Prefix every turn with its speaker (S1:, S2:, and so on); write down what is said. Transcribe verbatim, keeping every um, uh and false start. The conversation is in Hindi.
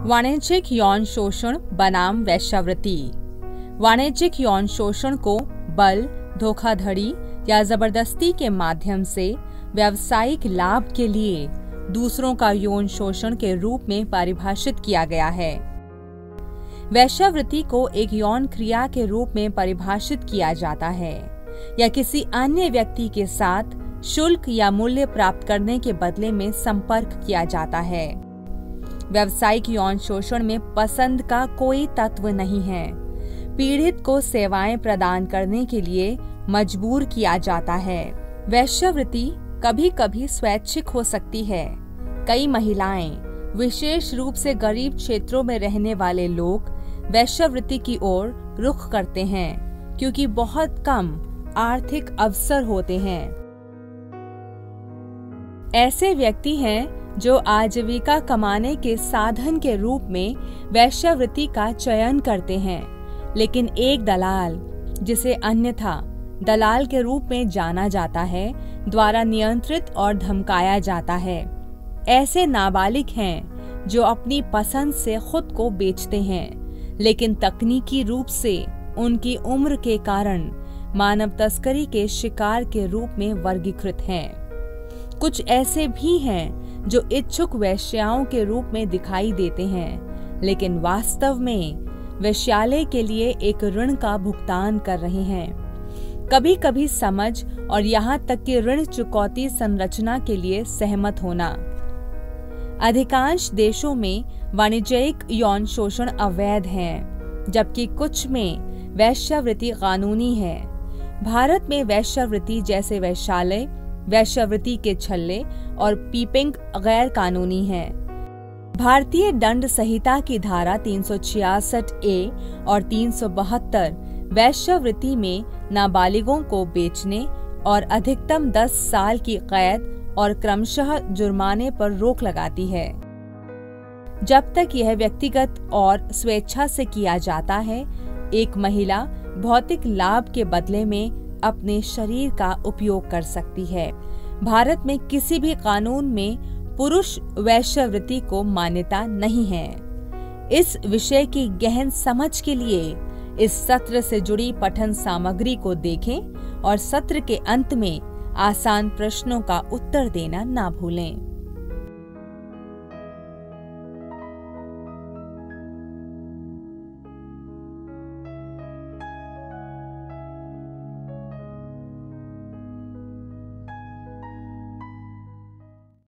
S1: वाणिज्यिक यौन शोषण बनाम वेश्यावृत्ति। वाणिज्यिक यौन शोषण को बल, धोखाधड़ी या जबरदस्ती के माध्यम से व्यावसायिक लाभ के लिए दूसरों का यौन शोषण के रूप में परिभाषित किया गया है। वेश्यावृत्ति को एक यौन क्रिया के रूप में परिभाषित किया जाता है या किसी अन्य व्यक्ति के साथ शुल्क या मूल्य प्राप्त करने के बदले में संपर्क किया जाता है। व्यावसायिक यौन शोषण में पसंद का कोई तत्व नहीं है। पीड़ित को सेवाएं प्रदान करने के लिए मजबूर किया जाता है। वेश्यावृत्ति कभी कभी स्वैच्छिक हो सकती है। कई महिलाएं, विशेष रूप से गरीब क्षेत्रों में रहने वाले लोग वेश्यावृत्ति की ओर रुख करते हैं क्योंकि बहुत कम आर्थिक अवसर होते हैं। ऐसे व्यक्ति हैं जो आजीविका कमाने के साधन के रूप में वेश्यावृत्ति का चयन करते हैं, लेकिन एक दलाल, जिसे अन्यथा दलाल के रूप में जाना जाता है, द्वारा नियंत्रित और धमकाया जाता है। ऐसे नाबालिग हैं जो अपनी पसंद से खुद को बेचते हैं, लेकिन तकनीकी रूप से उनकी उम्र के कारण मानव तस्करी के शिकार के रूप में वर्गीकृत हैं। कुछ ऐसे भी हैं जो इच्छुक वेश्याओं के रूप में दिखाई देते हैं, लेकिन वास्तव में वेश्यालय के लिए एक ऋण का भुगतान कर रहे हैं। कभी कभी समझ और यहाँ तक कि ऋण चुकौती संरचना के लिए सहमत होना। अधिकांश देशों में वाणिज्यिक यौन शोषण अवैध है, जबकि कुछ में वेश्यावृत्ति कानूनी है। भारत में वेश्यावृत्ति जैसे वेश्यालय, वेश्यावृत्ति के छल्ले और पीपिंग गैर कानूनी है। भारतीय दंड संहिता की धारा तीन सौ छियासठ ए और तीन सौ बहत्तर वेश्यावृत्ति में नाबालिगों को बेचने और अधिकतम दस साल की कैद और क्रमशः जुर्माने पर रोक लगाती है। जब तक यह व्यक्तिगत और स्वेच्छा से किया जाता है, एक महिला भौतिक लाभ के बदले में अपने शरीर का उपयोग कर सकती है। भारत में किसी भी कानून में पुरुष वेश्यावृत्ति को मान्यता नहीं है। इस विषय की गहन समझ के लिए इस सत्र से जुड़ी पठन सामग्री को देखें और सत्र के अंत में आसान प्रश्नों का उत्तर देना ना भूलें।